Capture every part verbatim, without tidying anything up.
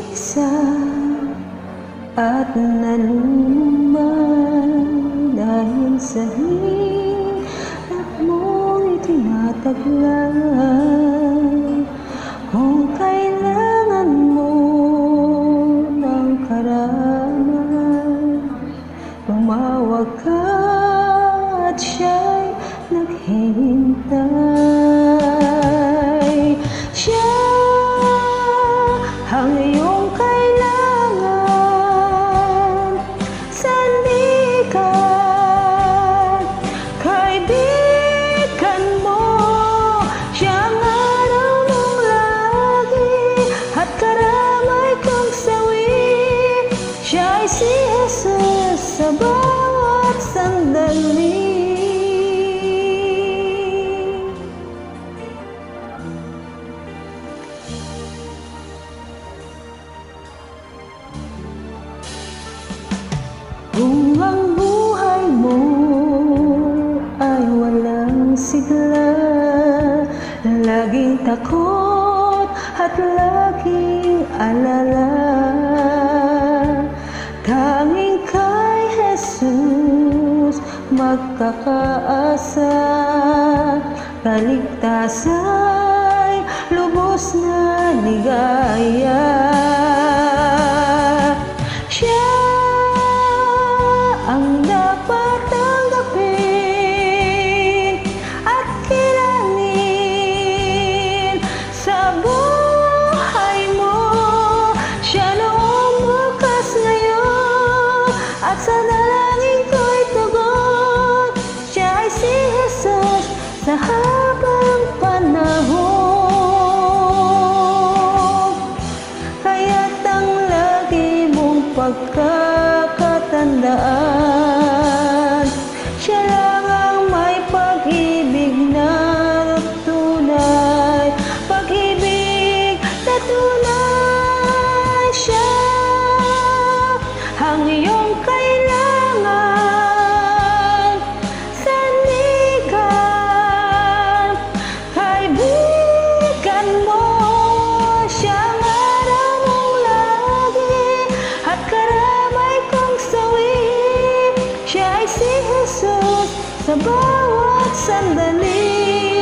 nagsiksa at nalumay dahil sa hirap mong itinataglay. Kung kailangan mo ng karamay, tumawag ka at siya'y naghihintay. Siya ang iyong kailangan, sandigan, kaibigan mo. Siya ang araw mong lagi at karamay kong sawi. Siya ay si Hesus sa bawat sandali. Kung ang buhay mo ay walang sigla, laging takot at laging alala, tanging kay Hesus magkakaasa. Kaligtasa'y lubos na ligaya. Siya ang dapat tanggapin at kilalanin sa buhay mo. Siya noong, bukas, ngayon at sa dalangin ko'y tugon. Siya ay si Hesus sa habang panahon. Kaya't ang lagi mong pagkakatandaan, siya lang ang may pag-ibig na tunay, pag-ibig na tunay. Siya ang iyong kailangan, sandigan, kaibigan mo. Siya ang araw mong lagi at karamay kong sawi. Siya ay si Hesus sa bawat sandali.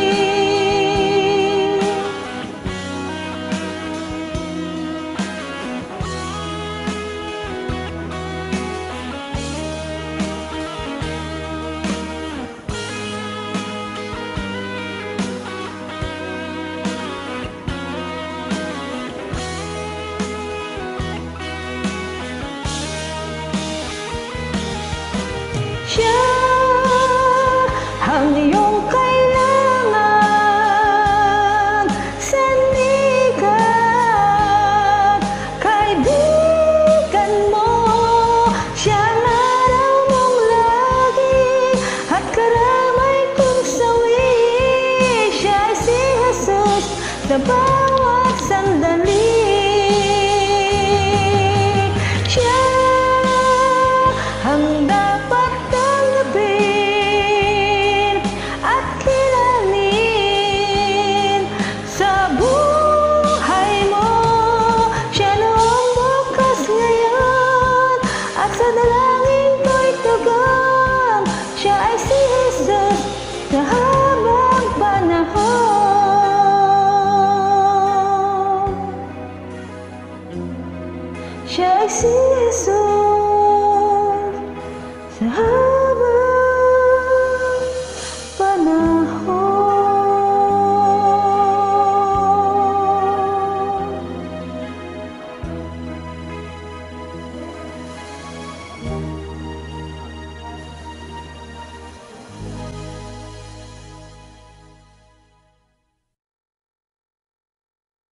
Siya ang iyong kailangan, sandigan, kaibigan mo. Siya ang araw mong lagi at karamay kong sawi. Siya ay si Hesus sa bawat sandali. Siya ang dapat tanggapin at kilalanin sa buhay mo. Siya noong, bukas, ngayon at sa dalangin ko'y tugon. Siya ay si Hesus sa habang panahon. Siya ay si Hesus sa